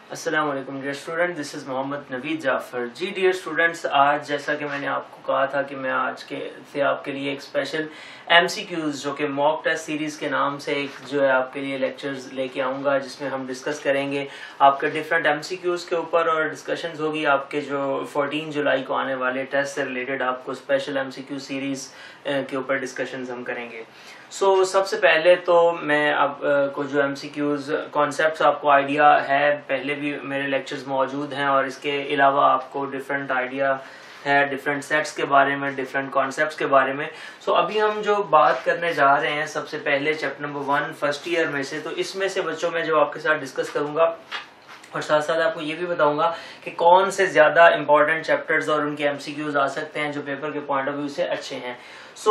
अस्सलाम वालेकुम dear student, this is Mohammad Naveed Jafar. जी डियर स्टूडेंट्स, आज जैसा कि मैंने आपको कहा था कि मैं आज के से आपके लिए एक स्पेशल MCQs जो कि मॉक टेस्ट सीरीज़ के नाम से एक जो है आपके लिए लेक्चर्स लेके आऊँगा, जिसमें हम डिस्कस करेंगे आपके डिफरेंट MCQs के ऊपर और डिस्कशंस होगी आपके जो 14 जुलाई को आने वाले टेस्ट से रिलेटेड आपको स्पेशल MCQ सीरीज़ के ऊपर डिस्कशंस हम करेंगे। सबसे पहले तो मैं अब को जो MCQs कॉन्सेप्ट्स आपको आइडिया है, पहले भी मेरे लेक्चर्स मौजूद हैं और इसके अलावा आपको डिफरेंट आइडिया है डिफरेंट सेट्स के बारे में, डिफरेंट कॉन्सेप्ट्स के बारे में। अभी हम जो बात करने जा रहे हैं सबसे पहले चैप्टर नंबर 1 फर्स्ट ईयर में से, तो इसमें से बच्चों में जो आपके साथ डिस्कस करूंगा और साथ साथ आपको ये भी बताऊंगा कि कौन से ज़्यादा इंपॉर्टेंट चैप्टर्स और उनके MCQs आ सकते हैं जो पेपर के पॉइंट ऑफ व्यू से अच्छे हैं।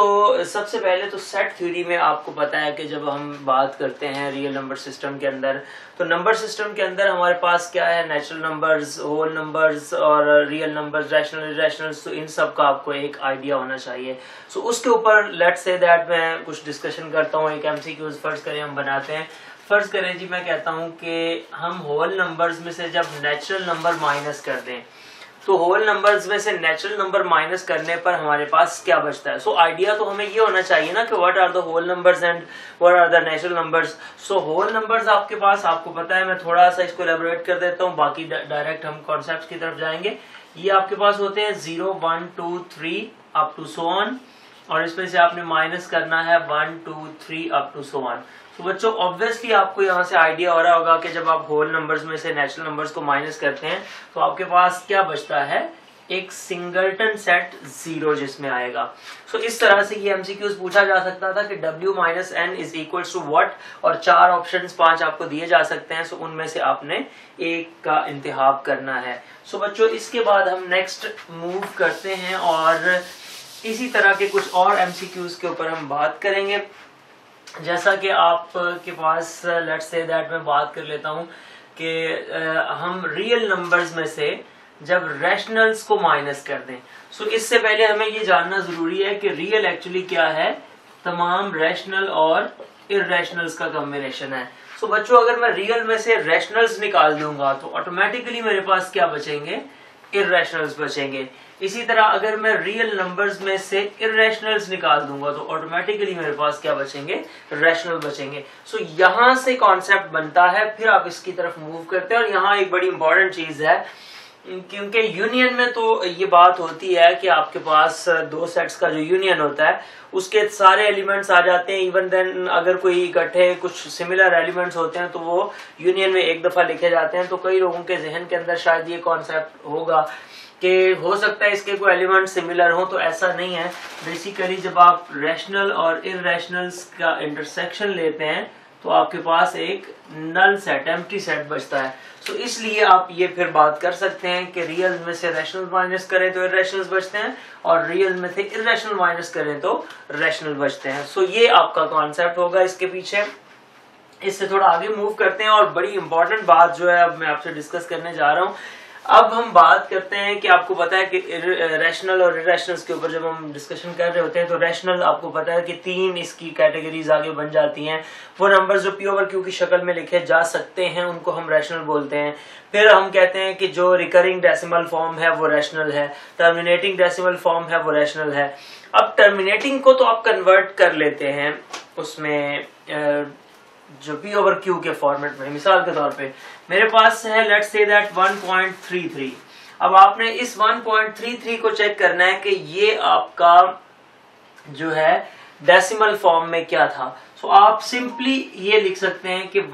सबसे पहले तो सेट थ्योरी में आपको पता है कि जब हम बात करते हैं रियल नंबर सिस्टम के अंदर, तो नंबर सिस्टम के अंदर हमारे पास क्या है, नेचुरल नंबर्स, होल नंबर्स और रियल नंबर्स, रैशनल इरैशनल्स, तो इन सब का आपको एक आइडिया होना चाहिए। उसके ऊपर लेट्स से दैट मैं कुछ डिस्कशन करता हूँ, एक MCQs फर्ज करें हम बनाते हैं। फर्ज करें जी, मैं कहता हूँ कि हम होल नंबर्स में से जब नेचुरल नंबर माइनस कर दें, तो होल नंबर्स में से नेचुरल नंबर माइनस करने पर हमारे पास क्या बचता है। आइडिया तो हमें ये होना चाहिए ना कि what are the whole numbers and what are the natural numbers. Whole numbers आपके पास, आपको पता है, मैं थोड़ा सा इसको एलैबोरेट कर देता हूँ, बाकी डायरेक्ट हम कॉन्सेप्ट्स की तरफ जाएंगे। ये आपके पास होते हैं 0 1 2 3 अप टू सो ऑन, और इसमें से आपने माइनस करना है 1 2 3 अप टू सो ऑन। बच्चों ऑब्वियसली आपको यहाँ से आइडिया हो रहा होगा कि जब आप होल नंबर्स में से नेचुरल नंबर्स को माइनस करते हैं तो आपके पास क्या बचता है, एक सिंगलटन सेट 0 जिसमें आएगा। इस तरह से ये MCQs पूछा जा सकता था कि W minus N is equal to what, और 4 ऑप्शंस 5 आपको दिए जा सकते हैं। उनमें से आपने एक का इंतखाब करना है। बच्चों इसके बाद हम नेक्स्ट मूव करते हैं और इसी तरह के कुछ और MCQs के ऊपर हम बात करेंगे। जैसा कि आपके पास लेट्स से दैट मैं बात कर लेता हूं कि हम रियल नंबर्स में से जब रैशनल्स को माइनस कर दें, इससे पहले हमें ये जानना जरूरी है कि रियल एक्चुअली क्या है, तमाम रैशनल और इररैशनल्स का कॉम्बिनेशन है। बच्चों अगर मैं रियल में से रैशनल्स निकाल दूंगा तो ऑटोमेटिकली मेरे पास क्या बचेंगे, इररैशनल्स बचेंगे। इसी तरह अगर मैं रियल नंबर्स में से इररैशनल्स निकाल दूंगा तो ऑटोमेटिकली मेरे पास क्या बचेंगे, रैशनल बचेंगे। यहाँ से कॉन्सेप्ट बनता है, फिर आप इसकी तरफ मूव करते हैं। और यहाँ एक बड़ी इंपॉर्टेंट चीज है, क्योंकि यूनियन में तो ये बात होती है कि आपके पास दो सेट्स का जो यूनियन होता है उसके सारे एलिमेंट्स आ जाते हैं। इवन देन अगर कोई इकट्ठे कुछ सिमिलर एलिमेंट्स होते हैं तो वो यूनियन में एक दफा लिखे जाते हैं। तो कई लोगों के जहन के अंदर शायद ये कॉन्सेप्ट होगा कि हो सकता है इसके कोई एलिमेंट सिमिलर हो, तो ऐसा नहीं है। बेसिकली जब आप रैशनल और इररैशनल्स का इंटरसेक्शन लेते हैं तो आपके पास एक नल सेट, एम्प्टी सेट बचता है। इसलिए आप ये फिर बात कर सकते हैं कि रियल में से रैशनल माइनस करें तो इररैशनल्स बचते हैं, और रियल में से इररैशनल माइनस करें तो रैशनल बचते हैं। ये आपका कॉन्सेप्ट होगा इसके पीछे। इससे थोड़ा आगे मूव करते हैं और बड़ी इंपॉर्टेंट बात जो है अब मैं आपसे डिस्कस करने जा रहा हूँ। अब हम बात करते हैं कि आपको पता है कि रैशनल और इररैशनल्स के ऊपर जब हम डिस्कशन कर रहे होते हैं तो रैशनल आपको पता है कि 3 इसकी कैटेगरीज आगे बन जाती हैं। वो नंबर्स जो P ओवर Q की शक्ल में लिखे जा सकते हैं उनको हम रैशनल बोलते हैं। फिर हम कहते हैं कि जो रिकरिंग डेसिमल फॉर्म है वो रैशनल है, टर्मिनेटिंग डेसिमल फॉर्म है वो रैशनल है। अब टर्मिनेटिंग को तो आप कन्वर्ट कर लेते हैं उसमें जो P ओवर Q के फॉर्मेट में। मिसाल के तौर पे मेरे पास है लेट्स से दैट 1.33। अब आपने इस 1.33 को चेक करना है कि ये आपका जो है डेसिमल फॉर्म में क्या था। आप सिंपली ये लिख सकते हैं कि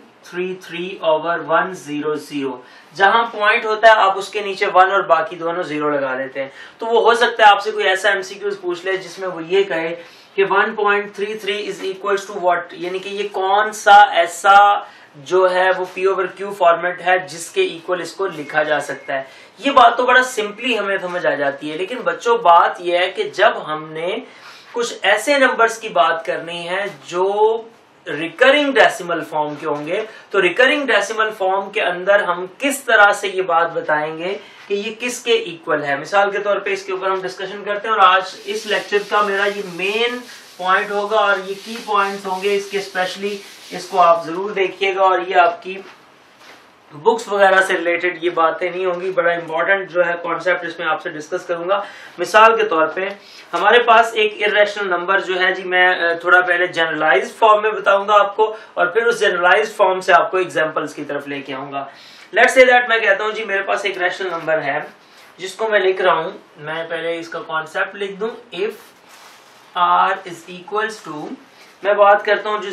133/100। जहां पॉइंट होता है आप उसके नीचे 1 और बाकी दोनों 0 लगा देते हैं। तो वो हो सकता है आपसे कोई ऐसा MCQs पूछ ले जिसमें वो ये कहे कि 1.33 इज इक्वल टू व्हाट, यानी कि ये कौन सा ऐसा जो है वो P ओवर Q फॉर्मेट है जिसके इक्वल इसको लिखा जा सकता है। ये बात तो बड़ा सिंपली हमें समझ आ जाती है, लेकिन बच्चों बात यह है कि जब हमने कुछ ऐसे नंबर्स की बात करनी है जो रिकरिंग डेसिमल फॉर्म के होंगे, तो रिकरिंग डेसिमल फॉर्म के अंदर हम किस तरह से ये बात बताएंगे कि ये किसके इक्वल है। मिसाल के तौर पे इसके ऊपर हम डिस्कशन करते हैं और आज इस लेक्चर का मेरा ये मेन पॉइंट होगा और ये की पॉइंट्स होंगे इसके, स्पेशली इसको आप जरूर देखिएगा और ये आपकी बुक्स वगैरह से रिलेटेड ये बातें नहीं होंगी, बड़ा इंपॉर्टेंट जो है कॉन्सेप्ट इसमें आपसे डिस्कस करूंगा। मिसाल के तौर पे हमारे पास एक इर्रेशनल नंबर जो है जी, मैं थोड़ा पहले जनरलाइज्ड फॉर्म में बताऊंगा आपको और फिर उस जनरलाइज्ड फॉर्म से आपको एग्जांपल्स की तरफ लेके आऊंगा। लेट्स से दैट मैं कहता हूं जी मेरे पास एक रैशनल नंबर है जिसको मैं लिख रहा हूं, मैं पहले इसका कॉन्सेप्ट लिख दूं, if r is equals to, मैं बात करता हूं जो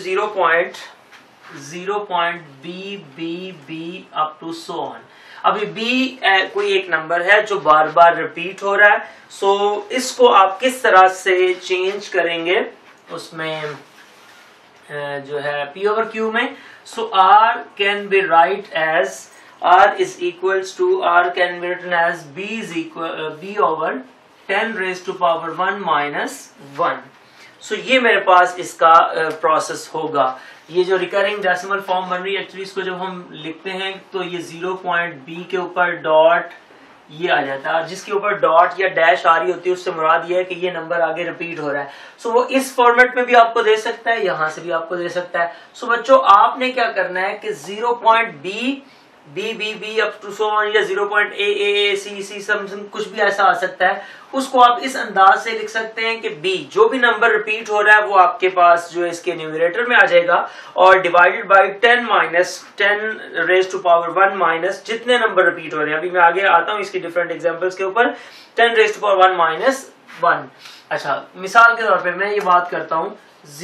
0.b up to so on. अभी b कोई एक नंबर है जो बार बार रिपीट हो रहा है, सो इसको आप किस तरह से चेंज करेंगे उसमें जो है p ओवर q में। So r can be write as r is equals to r can be written as b over 10 raised to power 1 minus 1। So ये मेरे पास इसका प्रोसेस होगा। ये जो रिकरिंग डेसिमल फॉर्म बन रही है, एक्चुअली इसको जब हम लिखते हैं तो ये 0.b के ऊपर डॉट ये आ जाता है, जिसके ऊपर डॉट या डैश आ रही होती है उससे मुराद ये है कि ये नंबर आगे रिपीट हो रहा है। सो वो इस फॉर्मेट में भी आपको दे सकता है, यहां से भी आपको दे सकता है। सो बच्चों आपने क्या करना है कि 0.b up to so on या 0.a समथिंग कुछ भी ऐसा आ सकता है, उसको आप इस अंदाज से लिख सकते हैं कि b जो भी नंबर रिपीट हो रहा है वो आपके पास जो है इसके न्यूमरेटर में आ जाएगा और divided by 10 minus 10 raise to power 1 minus जितने नंबर रिपीट हो रहे हैं। अभी मैं आगे आता हूं इसकी डिफरेंट एग्जांपल्स के ऊपर। 10 रेज टू पावर 1 माइनस 1। अच्छा, मिसाल के तौर पे मैं ये बात करता हूं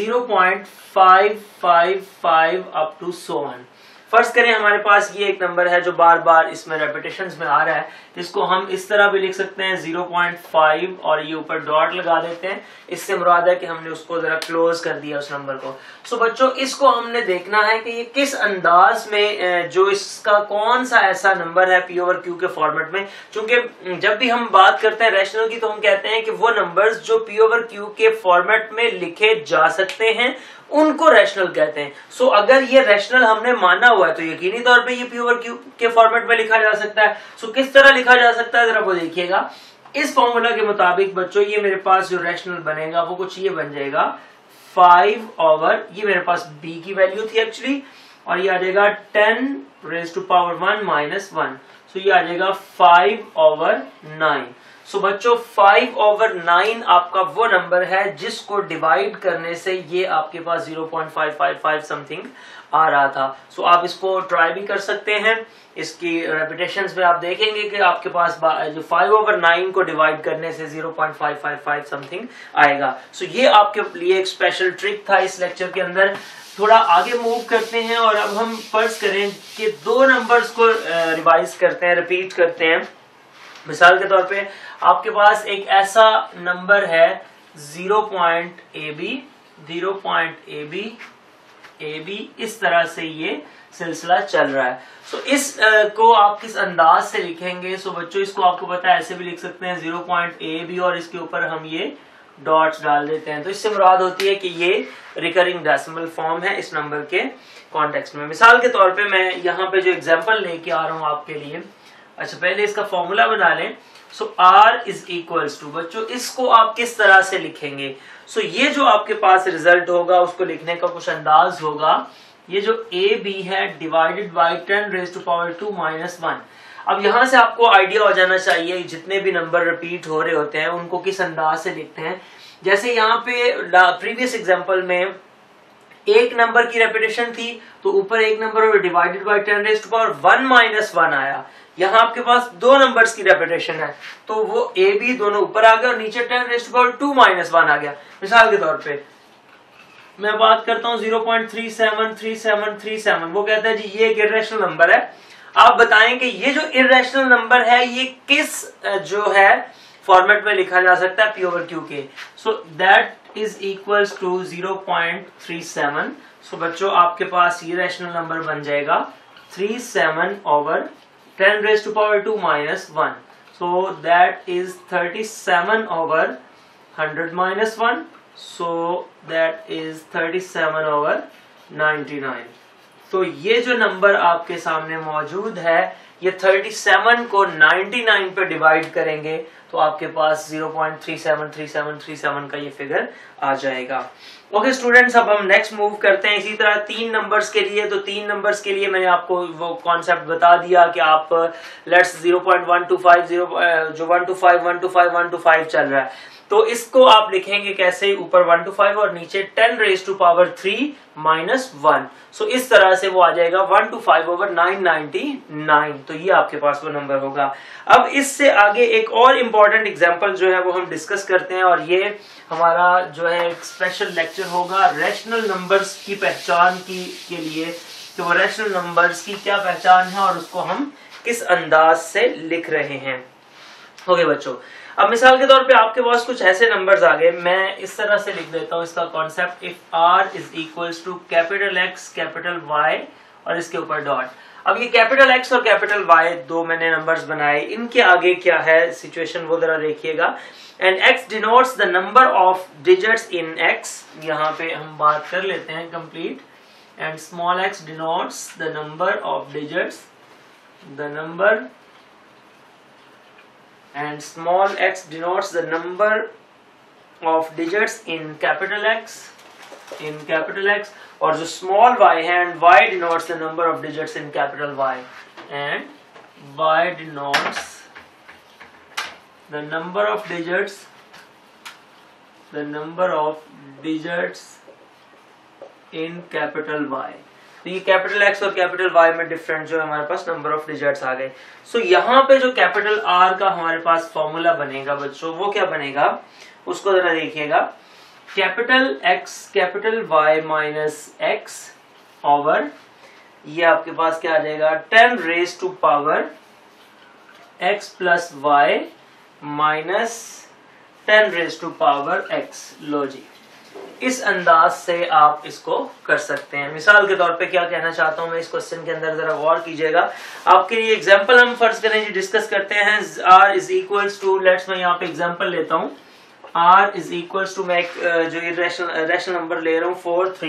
0.555 अप टू सो ऑन। फर्ज करें हमारे पास ये एक नंबर है जो बार बार इसमें रेपिटेशंस में आ रहा है, इसको हम इस तरह भी लिख सकते हैं 0.5 और ये ऊपर डॉट लगा देते हैं, इससे मुराद है कि हमने उसको जरा क्लोज कर दिया उस नंबर को। सो बच्चों इसको हमने देखना है कि ये किस अंदाज में जो इसका कौन सा ऐसा नंबर है p ओवर q के फॉर्मेट में। क्योंकि जब भी हम बात करते हैं रैशनल की तो हम कहते हैं कि वो नंबर्स जो p ओवर q के फॉर्मेट में लिखे जा सकते हैं उनको रैशनल कहते हैं। सो अगर ये रैशनल हमने माना हुआ है तो यकीनी तौर पे ये p ओवर q के फॉर्मेट में लिखा जा सकता है। सो किस तरह लिखा जा सकता है जरा वो देखिएगा। इस फॉर्मूला के मुताबिक बच्चों ये मेरे पास जो रैशनल बनेगा वो कुछ ये बन जाएगा 5 ओवर, ये मेरे पास b की वैल्यू थी एक्चुअली, और ये आ जाएगा 10 raise to power 1 minus 1। So ये आ जाएगा 5 ओवर 9। सो बच्चों 5 ओवर 9 आपका वो नंबर है जिसको डिवाइड करने से ये आपके पास 0.555 समथिंग आ रहा था। सो आप इसको ट्राई भी कर सकते हैं, इसकी रेपिटेशंस में आप देखेंगे कि आपके पास जो 5 ओवर 9 को डिवाइड करने से 0.555 समथिंग आएगा। सो ये आपके लिए एक स्पेशल ट्रिक था इस लेक्चर के अंदर। थोड़ा आगे मूव करते हैं और अब हम फर्ज करें कि दो नंबर्स को रिवाइज करते हैं, रिपीट करते हैं। मिसाल के तौर पे आपके पास एक ऐसा नंबर है 0.ab, इस तरह से ये सिलसिला चल रहा है। सो इस को आप किस अंदाज से लिखेंगे। सो बच्चों इसको आपको पता है ऐसे भी लिख सकते हैं 0.ab और इसके ऊपर हम ये डॉट्स डाल देते हैं, तो इससे मुराद होती है कि ये रिकरिंग डेसिमल फॉर्म है इस नंबर के कॉन्टेक्स्ट में। मिसाल के तौर पे मैं यहाँ पे जो एग्जांपल लेके आ रहा हूँ आपके लिए, अच्छा पहले इसका फॉर्मूला बना लें। So r is equals to, बच्चों इसको आप किस तरह से लिखेंगे। सो ये जो आपके पास रिजल्ट होगा उसको लिखने का कुछ अंदाज होगा, ये जो ab है divided by 10 raise to power 2 minus 1। अब यहां से आपको आइडिया हो जाना चाहिए जितने भी नंबर रिपीट हो रहे होते हैं उनको किस अंदाज से लिखते हैं। जैसे यहाँ पे प्रीवियस एग्जांपल में एक नंबर की रेपिटेशन थी तो ऊपर एक number divided by 10 raise to power 1 minus 1 आया। यहाँ आपके पास दो नंबर्स की रेपिटेशन है तो वो ए बी दोनों ऊपर आ गए और नीचे 10 रेज टू पावर 2 माइनस 1 आ गया। मिसाल के तौर पे मैं बात करता हूँ 0.373737, वो कहता है जी ये एक इर्रेशनल नंबर है, आप बताएं कि ये जो इर्रेशनल नंबर है ये किस जो है फॉर्मेट में लिखा जा सकता है p ओवर q के। So that is equals to 0.37। So बच्चों आपके पास ये रैशनल नंबर बन जाएगा 37 over 10 raised to power 2 minus 1. So that is 37 over 100 minus 1. So that is 37 over 99. तो ये जो नंबर आपके सामने मौजूद है, ये 37 को 99 पे डिवाइड करेंगे तो आपके पास 0.373737 का ये फिगर आ जाएगा। ओके स्टूडेंट्स, अब हम नेक्स्ट मूव करते हैं। इसी तरह 3 नंबर्स के लिए, तो 3 नंबर्स के लिए मैंने आपको वो कॉन्सेप्ट बता दिया कि आप लेट्स 0.125 जो 125 चल रहा है, तो इसको आप लिखेंगे कैसे, ऊपर 1 to 5 और नीचे 10 raised to power 3 minus 1। सो इस तरह से वो आ जाएगा 1 to 5 over 999। तो ये आपके पास वो नंबर होगा। अब इससे आगे एक और इम्पोर्टेंट एग्जांपल जो है वो हम डिस्कस करते हैं, और ये हमारा जो है एक स्पेशल लेक्चर होगा रैशनल नंबर्स की पहचान के लिए, कि वो रैशनल नंबर्स की क्या पहचान है और उसको हम किस अंदाज से लिख रहे हैं। ओके बच्चों, अब मिसाल के तौर पे आपके पास कुछ ऐसे नंबर्स आ गए, मैं इस तरह से लिख देता हूँ इसका concept, if R is equals to capital X capital Y और इसके ऊपर डॉट। अब ये कैपिटल एक्स और कैपिटल वाई दो मैंने नंबर्स बनाए, इनके आगे क्या है सिचुएशन वो जरा देखिएगा। And X denotes the number of digits in X, यहाँ पे हम बात कर लेते हैं complete. And small x denotes the number of digits, the number, and small x denotes the number of digits in capital X, और जो small y है and y denotes the number of digits in capital Y, and y denotes the number of digits in capital Y। तो ये capital X और capital Y में different जो है हमारे पास नंबर ऑफ डिजिट्स आ गए। सो यहाँ पे जो कैपिटल आर का हमारे पास फॉर्मूला बनेगा बच्चों, वो क्या बनेगा उसको जरा देखिएगा। Capital X capital Y minus x over, ये आपके पास क्या आ जाएगा 10 raise to power x plus y minus 10 raise to power x. लो जी, इस अंदाज से आप इसको कर सकते हैं। मिसाल के तौर पे क्या कहना चाहता हूं मैं इस क्वेश्चन के अंदर, जरा गौर कीजिएगा। आपके लिए एग्जांपल हम फर्ज करें जी डिस्कस करते हैं। r is equals to, let's मैं यहाँ पे एग्जांपल लेता हूँ, r इज इक्वल्स टू, मैं जो ये रैशनल नंबर ले रहा हूँ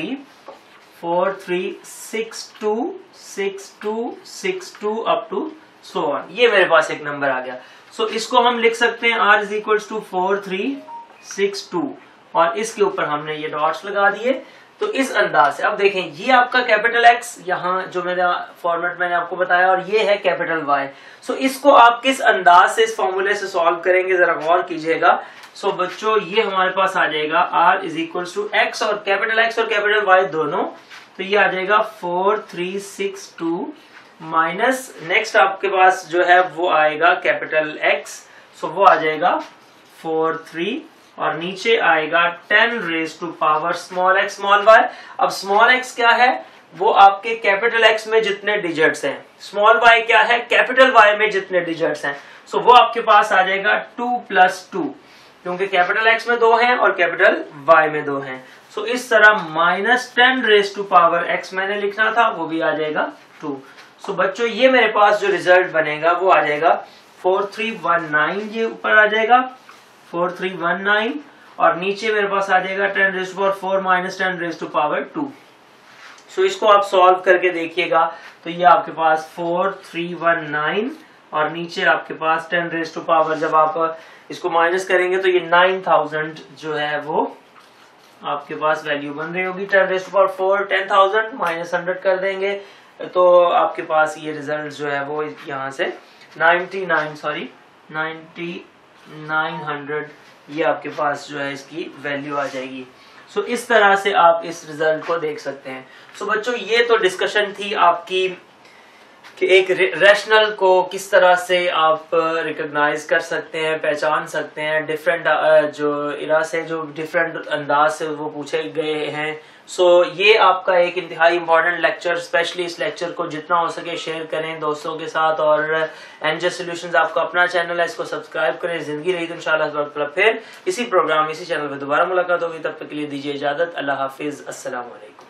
43626262 अप टू सो ऑन, ये मेरे पास एक नंबर आ गया। सो इसको हम लिख सकते हैं r इज इक्वल्स टू 4362 और इसके ऊपर हमने ये डॉट्स लगा दिए। तो इस अंदाज से अब देखें, ये आपका कैपिटल एक्स यहाँ जो मेरा फॉर्मेट मैंने आपको बताया, और ये है कैपिटल वाई। सो इसको आप किस अंदाज से इस फॉर्मूले से सॉल्व करेंगे जरा गौर कीजिएगा। सो बच्चों ये हमारे पास आ जाएगा R is equals to X और कैपिटल वाई दोनों, तो ये आ जाएगा 4362 माइनस नेक्स्ट आपके पास जो है वो आएगा कैपिटल एक्स, सो वो आ जाएगा 43 और नीचे आएगा 10 raise to power small x small y. अब स्मॉल एक्स क्या है, वो आपके कैपिटल एक्स में जितने डिजिट्स हैं, स्मॉल वाई क्या है कैपिटल वाई में जितने डिजिट्स हैं। सो वो आपके पास आ जाएगा 2 + 2, क्योंकि कैपिटल एक्स में 2 हैं और कैपिटल वाई में 2 हैं। सो इस तरह minus 10 raise to power x मैंने लिखना था, वो भी आ जाएगा 2। सो बच्चों ये मेरे पास जो रिजल्ट बनेगा वो आ जाएगा 4319, ये ऊपर आ जाएगा 4319 और नीचे मेरे पास आ जाएगा 10 raise to power 4 minus 10 raise to power 2। So इसको आप सॉल्व करके देखिएगा, तो ये आपके पास 4319 और नीचे आपके पास 10 रेज़ टू पावर, जब आप इसको माइनस करेंगे तो ये 9000 जो है वो आपके पास वैल्यू बन रही होगी। 10 रेज़ टू पावर 4 10,000 माइनस 100 कर देंगे तो आपके पास ये रिजल्ट जो है वो यहाँ से 9900 ये आपके पास जो है इसकी वैल्यू आ जाएगी। सो इस तरह से आप इस रिजल्ट को देख सकते हैं। सो बच्चों ये तो डिस्कशन थी आपकी कि एक रैशनल को किस तरह से आप रिकॉग्नाइज कर सकते हैं, पहचान सकते हैं, डिफरेंट जो इरा से जो डिफरेंट अंदाज से वो पूछे गए हैं। सो ये आपका एक इंतहाई इंपॉर्टेंट लेक्चर, स्पेशली इस लेक्चर को जितना हो सके शेयर करें दोस्तों के साथ। और एनजे सॉल्यूशंस आपका अपना चैनल है, इसको सब्सक्राइब करें। जिंदगी रही तो इंशाल्लाह फिर इसी प्रोग्राम इसी चैनल पर दोबारा मुलाकात होगी। तब तक के लिए दीजिए इजाजत। अल्लाह हाफिज, अस्सलाम वालेकुम।